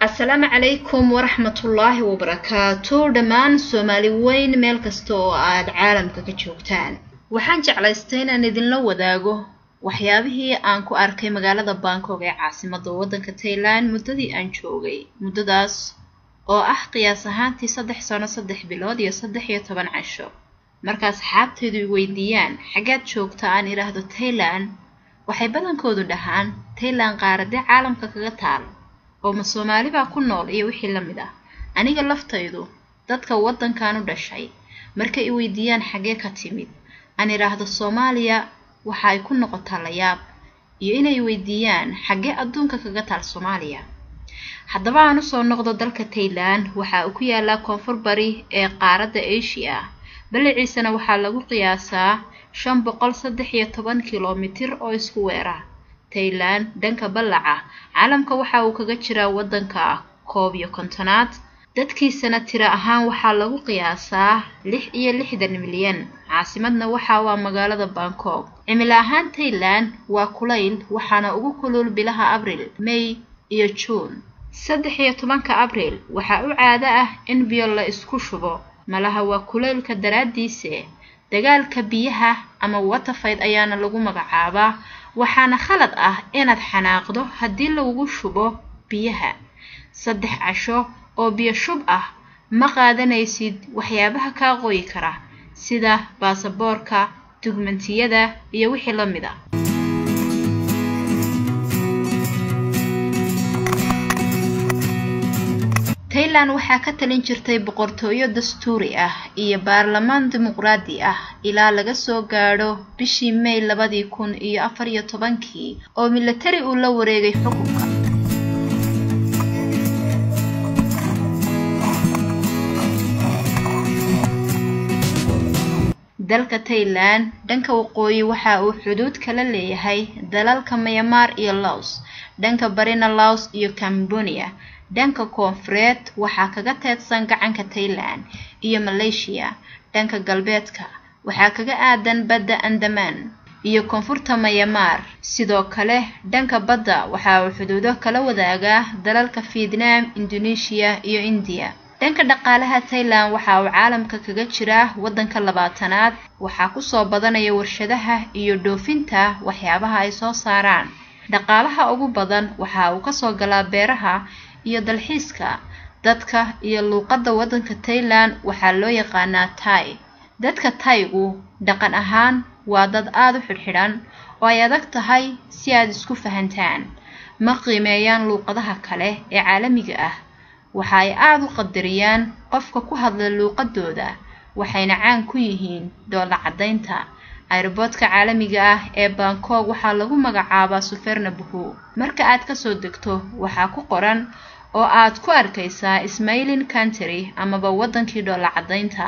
السلام عليكم ورحمة الله وبركاته دمان سومالي وين ميل كستو آد عالم كجوجتان waxaan jeclaystay inaan idin la wadaago waxyaabihii aan ku arkay magaalada Bangkok ee caasimadda waddanka Thailand muddadii aan joogay muddadaas oo ah qiyaas ahaantii 3 sano 3 bilood iyo 13 casho marka asxaabtaydu weydiiyaan xagaad joogta aan iraahdo Thailand waxay badankoodu dhahaan Thailand qaaradda caalamka kaga taal oo ma Soomaali baa ku nool iyo wixii la mid ah aniga laftaydu dadka waddankan u dhashay marka ay weydiiyaan xagee ka timid aan iraahdo Soomaaliya waxa ay ku noqotaa la yaab iyo inay weydiiyaan xagee adduunka kaga taal Soomaaliya haddaba aan u soo noqdo dalka Thailand waxa uu ku yaalaa koonfur bari ee qaaradda Asia balciisana waxa lagu qiyaasaa 513 kiiloomitir oo isku weera Thailand danka balaca caalamka waxa uu kaga jiraa waddanka 11aad dadkiisana tira ahaan waxa lagu qiyaasaa 66 milyan caasimadna waxa waa magaalada Bangkok cimilo ahaan Thailand waa kulayl waxaana ugu kulul bilaha Abriil May iyo June 13 Abriil waxa uu caado ah in biyo la isku shubo malaha waa kulaylka daraadiisa dagaalka biyaha ama water fight ayaana lagu magacaabaa waxaana khalad ah inaad xanaaqdo haddii lagu shubo biyaha 3 casho oo biyo shub ah ma qaadanaysid waxyaabaha ka qoyi kara sida baasaboorka dukumentiyada iyo wixii la mid ah Thailand waxa ka talin jirtay boqortooyo dastuuri ah iyo baarlamaan dimuqraadi ah ilaa laga soo gaadho bishii May 2014 oo military uu la wareegay xukunka dalka Thailand danka waqooyi waxa uu xuduud kala leeyahay dalalka Myanmar iyo Laos danka barina Laos iyo Cambodia danka koonfureed waxa kaga teedsan gacanka Thailand iyo Malaysia danka galbeedka waxa kaga aadan badda Andaman iyo koonfurta Myanmar sidoo kale danka badda waxa uu xuduudo kala wadaagaa dalalka Vietnam Indonesia iyo India danka dhaqaalaha Thailand waxa uu caalamka kaga jiraa waddanka 20aad waxa ku soo badanaya warshadaha iyo dhoofinta waxyaabaha ay soo saaraan dhaqaalaha ugu badan waxa uu ka soo galaa beeraha iyo dalxiiska dadka iyo luqadda waddanka Thailand waxa loo yaqaanaa Thai dadka Thaigu dhaqan ahaan waa dad aad u xidhan oo ay adag tahay si aad isku fahantaan ma qiimeeyaan luqadaha kale ee caalamiga ah waxa ay aad u qadariyaan qofka ku hadla luqadooda waxayna caan ku yihiin doola cadaynta airportka caalamiga ah ee Bangkok waxa lagu magacaabaa Suvarnabhumi marka aad ka soo degto waxa ku qoran oo aad ku arkaysaa Smiling Country amaba waddankii doola cadaynta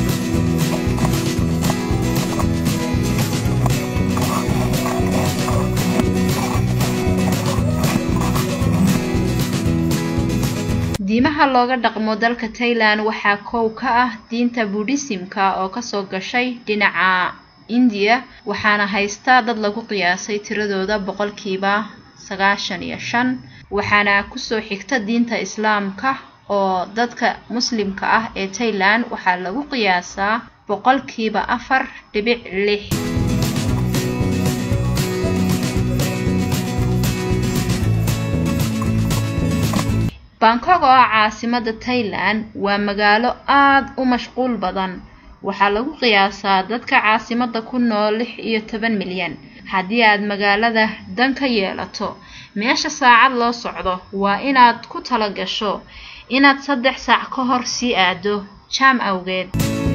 diimaha looga dhaqmo dalka Thailand waxa koow ka ah diinta Buddhismka oo ka soo gashay dhinaca India waxaana haysta dad lagu qiyaasay tiradooda 95% waxaana ku soo xigta diinta Islaamka oo dadka Muslimka ah ee Thailand waxa lagu qiyaasaa 4.6 Bangkok oo caasimadda Thailand waa magaalo aad u mashquul badan waxa lagu qiyaasaa dadka caasimadda ku nool 16 milyan haddii aad magaalada dan ka yeelato meesha saacad loo socdo waa inaad ku tala gasho inaad 3 saac ka hor sii aado jam awgeed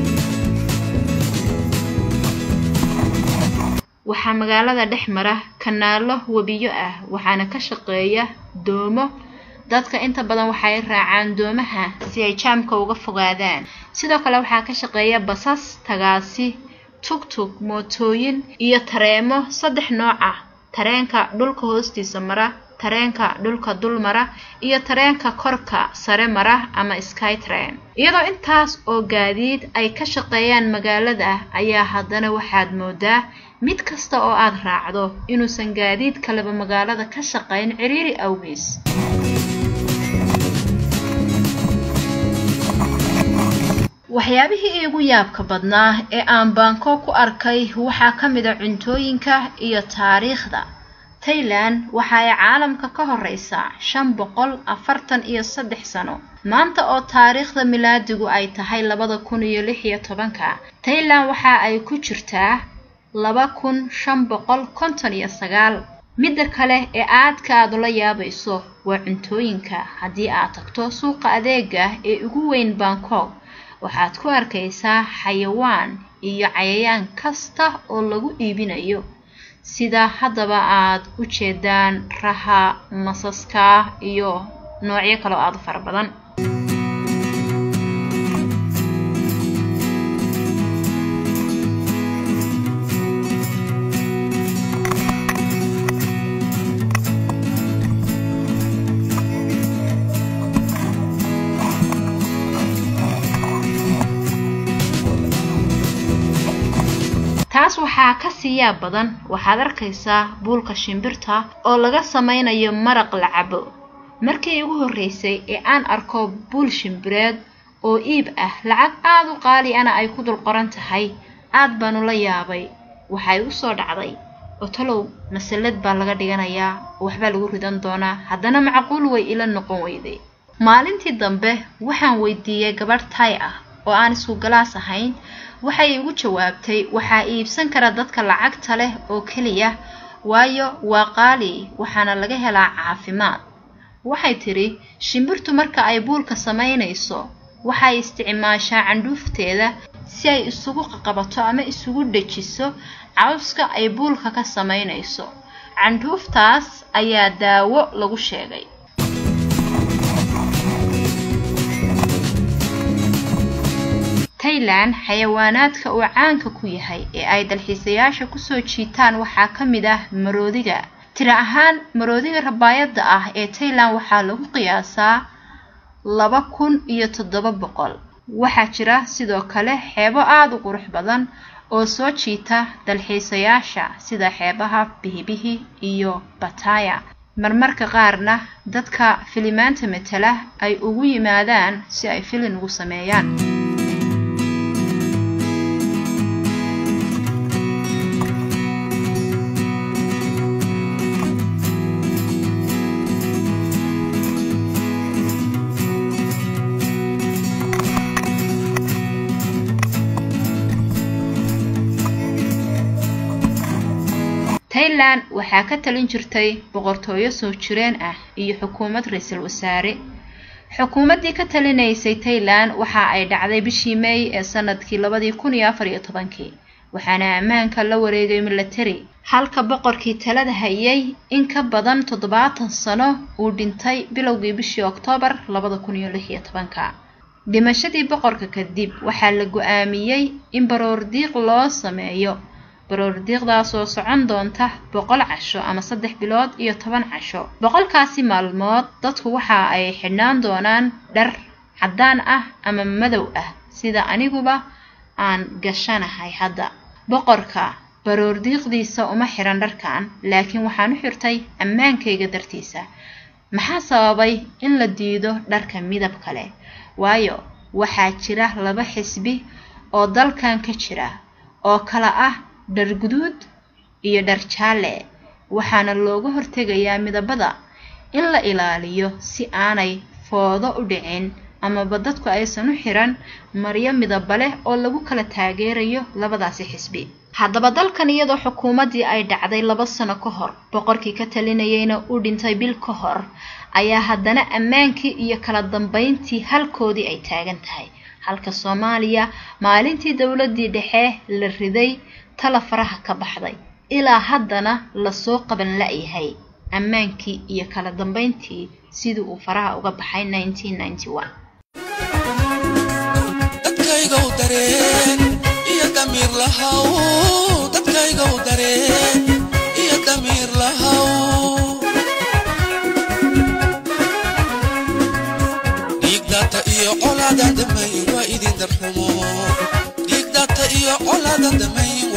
waxa magaalada dhex mara kanaalo wabiyo ah waxaana ka shaqeeya doomo dadka inta badan waxay raacaan doomaha si ay jamka uga fogaadaan sidoo kale waxa ka shaqeeya basas tagaasi tuk-tuk mootooyin iyo tareemo 3 nooc ah tareenka dhulka hoostiisa mara tareenka dhulka dul mara iyo tareenka korka sare mara ama Skytrain iyadoo intaas oo gaadiid ay ka shaqeeyaan magaalada ayaa haddana waxaad moodaa mid kasta oo aad raacdo inuusan gaadiid kaleba magaalada ka shaqeyn ciriiri awgees waxyaabihii iigu yaabka badnaa ee aan Bangkok ku arkay waxaa ka mid ah cuntooyinka iyo taariikhda. Thailand waxa ay caalamka ka horeysaa 543 sano. maanta oo taariikhda milaadigu ay tahay 2016 Thailand waxa ay ku jirtaa 2559. midda kale ee aadka aad la yaabayso waa cuntooyinka. haddii aad tagto suuqa adeega ee ugu weyn Bangkok waxaad ku arkaysaa xayawaan iyo cayayaan kasta oo lagu iibinayo, sida haddaba aad u jeedaan raha, masaska iyo noocyo kale oo aad u fara badan. taas waxaa ka siyaa badan. waxaad arkaysaa buulka shimbirta oo laga samaynayo maraq la cabo. markii ugu horeysay ee aan arko buul shimbireed oo iib ah lacag aad u qaali ana ay ku dul qoran tahay, aad baan ula yaabay. waxay u soo dhacday oo talow masalad baa laga dhiganayaa, waxba lagu ridan doonaa, haddana macquul way ila noqon weyday. maalintii dambe waxaan weydiiyay gabadh Thai ah oo aan isku galaas ahayn. waxay ugu jawaabtay waxaa iibsan kara dadka lacagta leh oo kaliya, waayo waa qaali waxaana laga helaa caafimaad. waxay tiri shimbirtu marka ay buulka samaynayso waxay isticmaashaa candhuufteeda si ay isugu qabato ama isugu dhajiso cawska ay buulka ka samaynayso. candhuuftaas ayaa daawo lagu sheegay. Thailand xayawaanaadka uu caanka ku yahay ee ay dalxiisayaasha ku soo jiitaan waxaa ka mid ah maroodiga. tira ahaan maroodiga rabaayada ah ee Thailand waxaa lagu qiyaasaa 2700. waxaa jira sidoo kale xeebo aad u qurux badan oo soo jiita dalxiisayaasha sida xeebaha Bihi iyo Pattaya. marmarka qaarna dadka filimaanta metela ay ugu yimaadaan si ay filin ugu sameeyaan. Thailand waxaa ka talin jirtay boqortooyo soo jireen ah iyo xukuumad ra'iisul wasaare. xukuumaddii ka talinaysay Thailand waxa ay dhacday bishii May ee sanadkii 2014 waxaana ammaanka la wareegay military, halka boqorkii talada hayay in ka badan 70 sano uu dhintay bilowgii bishii Oktoobar 2016. dhimashadii boqorka kadib waxaa la go'aamiyay in baroordiiq loo sameeyo. baroordiiqdaas oo socon doonta 100 casho ama 3 bilood iyo 10 casho. 100kaasi maalmood dadku waxa ay xidhnaan doonaan dhar cadaan ah ama madow ah sida aniguba aan gashanahay hadda. boqorka baroordiiqdiisa uma xiran dharkan, laakiin waxaan u xirtay ammaankayga dartiisa. maxaa sababay in la diido dharka midab kale? waayo waxaa jira 2 xisbi oo dalkan ka jira oo kala ah dhar guduud iyo dhar jaalle. waxaana looga hortegayaa midabada in la ilaaliyo si aanay foodo u dhicin ama dadku aysan u xiran maryo midab leh oo lagu kala taageerayo labadaasi xisbi. haddaba dalkan iyadoo xukuumaddii ay dhacday 2 sano ka hor, boqorkii ka talinayayna uu dhintay bil ka hor, ayaa haddana ammaankii iyo kala dambeyntii halkoodii ay taagan tahay. halka Soomaaliya maalintii dawladdii dhexe la riday tala faraha ka baxday, ilaa haddana la soo qaban la'yahay ammaankii iyo kala dambeyntii sidii uu faraha uga baxay 1991. dadkayga u dareen iyo damiir lahaw, dadkayga u dareen iyo damiir lahaw. dhiigdata iyo colaada damay waa idin darxumo. dhiigdata iyo colaada damay